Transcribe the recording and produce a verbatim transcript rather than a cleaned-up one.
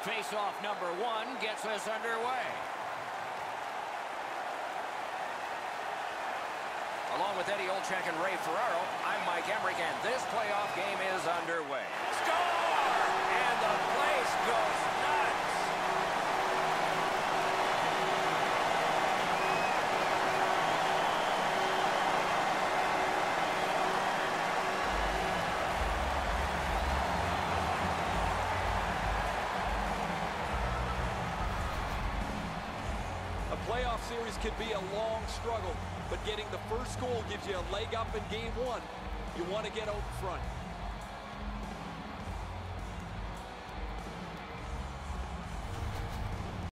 Face-off number one gets us underway. Along with Eddie Olczyk and Ray Ferraro, I'm Mike Emmerich, and this playoff game is underway. Score! And the place goes nuts! A playoff series could be a long struggle, but getting the first goal gives you a leg up in game one. You want to get out in front.